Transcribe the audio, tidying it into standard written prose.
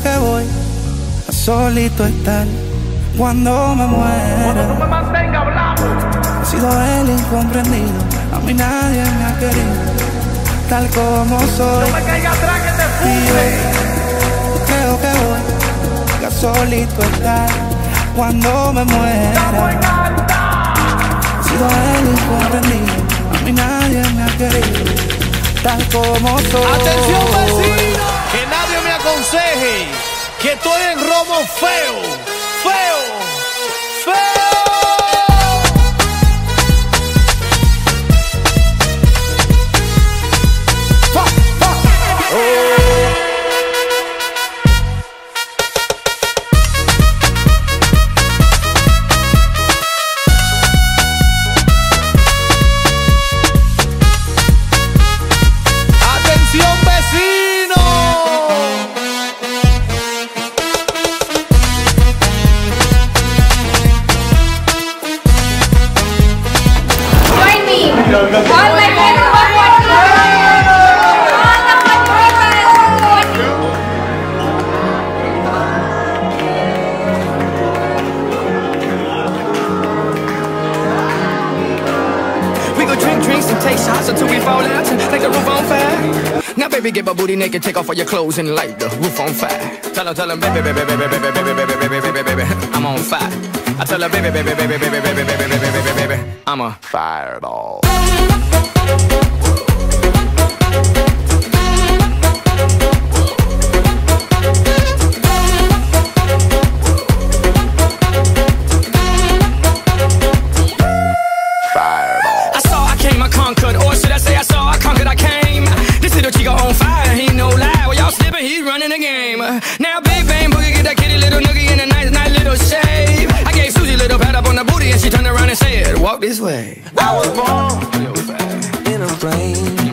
que voy a solito estar cuando me muera. Cuando tú me mantengas hablando. He sido el incomprendido, a mí nadie me ha querido tal como soy. No me caiga atrás que te fume. Yo creo que voy a solito estar cuando me muera. Estamos en alta. He sido el incomprendido, a mí nadie me ha querido tal como soy. Atención vecino, que nadie me aconseje que estoy en romo feo, feo, feo. Take shots until we fall out, like the roof on fire. Now baby, get my booty naked, take off all your clothes and light the roof on fire. Tell her, baby, baby, baby, baby, baby, baby, baby, baby, baby, baby, I'm on fire. I tell her, baby, baby, baby, baby, baby, baby, baby, baby, baby, I'm a fireball. Now big bang boogie, get that kitty little noogie in a nice little shave. I gave Susie a little pat up on the booty and she turned around and said, walk this way. I was born in a plane.